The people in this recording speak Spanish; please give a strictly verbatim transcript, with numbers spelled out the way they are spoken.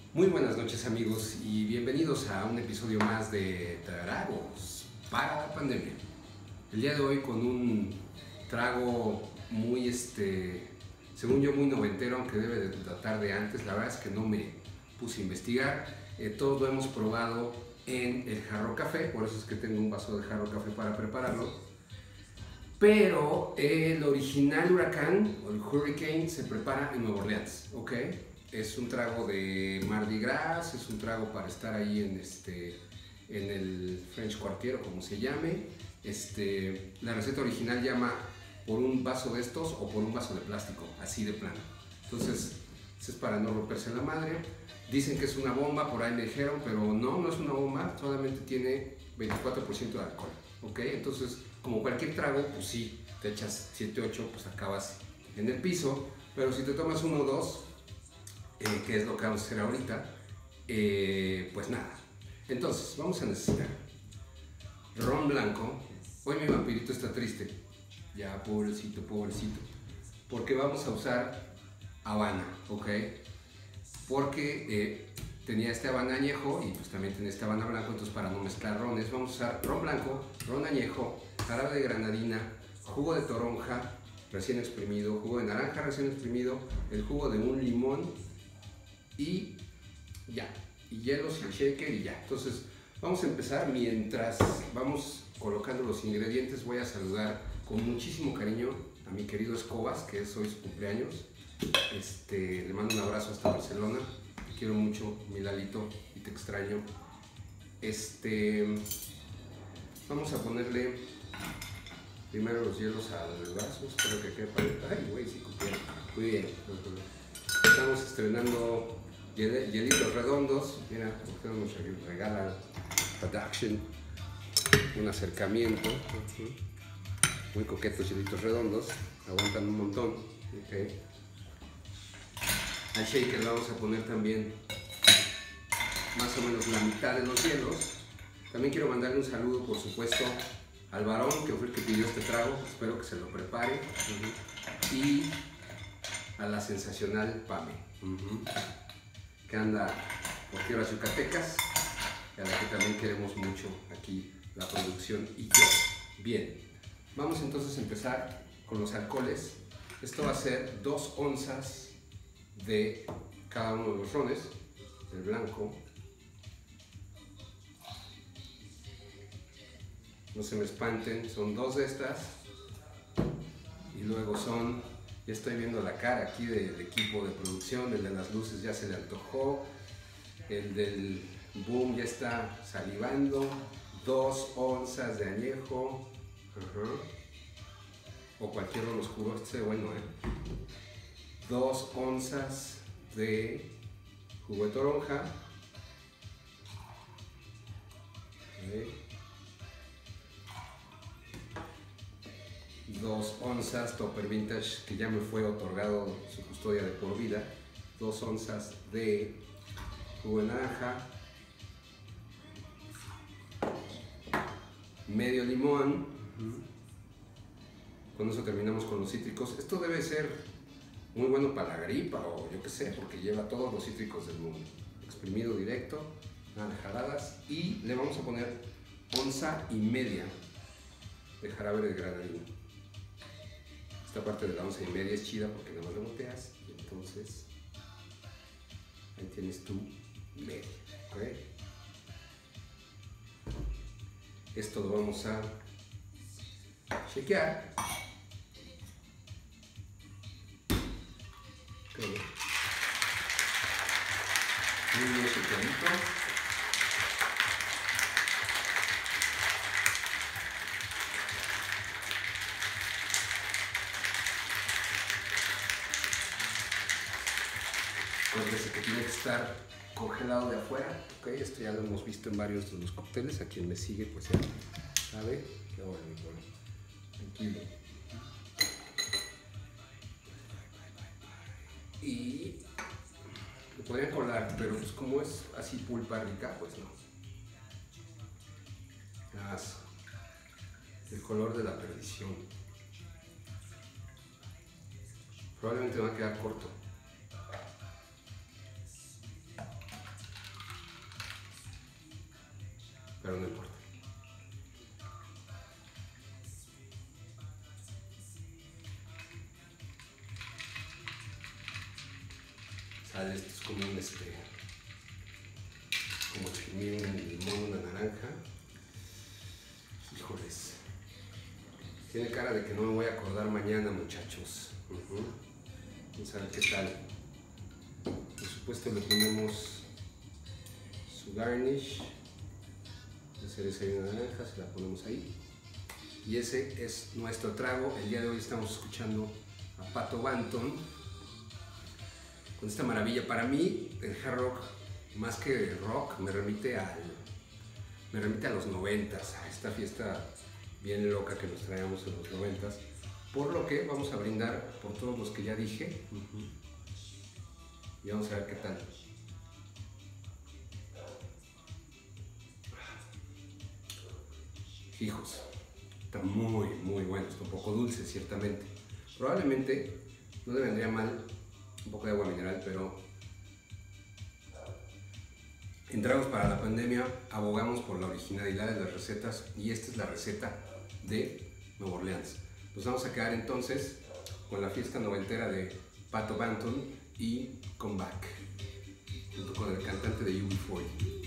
Muy buenas noches amigos y bienvenidos a un episodio más de Tragos para la Pandemia. El día de hoy con un trago muy, este, según yo, muy noventero, aunque debe de datar de antes. La verdad es que no me puse a investigar. Eh, todos lo hemos probado en el jarro café, por eso es que tengo un vaso de jarro café para prepararlo. Pero el original huracán, o el Hurricane, se prepara en Nueva Orleans, ¿ok? Es un trago de Mardi Gras, es un trago para estar ahí en, este, en el French Quartier, o como se llame. Este, la receta original llama por un vaso de estos o por un vaso de plástico, así de plano. Entonces, eso es para no romperse la madre. Dicen que es una bomba, por ahí me dijeron, pero no, no es una bomba, solamente tiene veinticuatro por ciento de alcohol, ¿ok? Entonces, como cualquier trago, pues sí, te echas siete, ocho, pues acabas en el piso, pero si te tomas uno o dos, eh, que es lo que vamos a hacer ahorita, eh, pues nada. Entonces, vamos a necesitar ron blanco. Hoy mi vampirito está triste, ya pobrecito, pobrecito, porque vamos a usar Habana, ¿ok? Porque eh, tenía este Habana añejo y pues también tenía este Habana blanco, entonces para no mezclar rones vamos a usar ron blanco, ron añejo, jarabe de granadina, jugo de toronja recién exprimido, jugo de naranja recién exprimido, el jugo de un limón y ya, y hielos y el shaker y ya. Entonces vamos a empezar. Mientras vamos colocando los ingredientes, voy a saludar con muchísimo cariño a mi querido Escobas, que es hoy su cumpleaños. Este, le mando un abrazo hasta Barcelona, te quiero mucho, mi Lalito, y te extraño. Este, vamos a ponerle primero los hielos al vaso, espero que quede para... Ay, güey, sí cupieron. Muy bien. Estamos estrenando hiel hielitos redondos. Mira, porque nos regalan Production un acercamiento. Muy coquetos hielitos redondos, aguantan un montón. Okay. Al shaker le vamos a poner también más o menos la mitad de los hielos. También quiero mandarle un saludo, por supuesto, al varón que fue el que pidió este trago, espero que se lo prepare. Uh-huh. Y a la sensacional Pame, uh-huh, que anda por tierras yucatecas, y a la que también queremos mucho aquí la producción y yo. Bien, vamos entonces a empezar con los alcoholes. Esto va a ser dos onzas de cada uno de los rones, el blanco. No se me espanten, son dos de estas y luego son, ya estoy viendo la cara aquí del equipo de producción, el de las luces ya se le antojó, el del boom ya está salivando, dos onzas de añejo, uh-huh, o cualquier ron oscuro, este es bueno, ¿eh? Dos onzas de jugo de toronja, okay, dos onzas Topper Vintage, que ya me fue otorgado su custodia de por vida, dos onzas de jugo de naranja, medio limón. Con eso terminamos con los cítricos. Esto debe ser muy bueno para la gripa o yo qué sé, porque lleva todos los cítricos del mundo. Exprimido directo, nada de jaladas, y le vamos a poner onza y media de jarabe de granadina. Esta parte de la once y media es chida porque nada más lo volteas y entonces ahí tienes tu media, ¿ok? Esto lo vamos a chequear. Okay. Muy bien chequeadito. Acuérdense que tiene que estar congelado de afuera, ¿ok? Esto ya lo hemos visto en varios de los cócteles. A quien me sigue, pues ya sabe. Qué bueno, bueno. Tranquilo. Y lo podrían colar, pero pues como es así pulpa rica, pues no. As, el color de la perdición. Probablemente va a quedar corto. pero no importa. Sale, esto es como un este, como exprimir un limón, una naranja. Híjoles. Tiene cara de que no me voy a acordar mañana, muchachos. Uh-huh. Vamos a ver qué tal. Por supuesto le ponemos su garnish de cereza y una naranja, se la ponemos ahí. Y ese es nuestro trago. El día de hoy estamos escuchando a Pato Banton con esta maravilla. Para mí el hard rock, más que rock, me remite al me remite a los noventas, a esta fiesta bien loca que nos traíamos en los noventas, por lo que vamos a brindar por todos los que ya dije. Uh-huh. Y vamos a ver qué tal. Hijos, está muy muy bueno, está un poco dulce ciertamente. Probablemente no le vendría mal un poco de agua mineral, pero en Tragos para la Pandemia abogamos por la originalidad de las recetas y esta es la receta de Nueva Orleans. Nos vamos a quedar entonces con la fiesta noventera de Pato Banton y Come Back, junto con el cantante de U B cuarenta.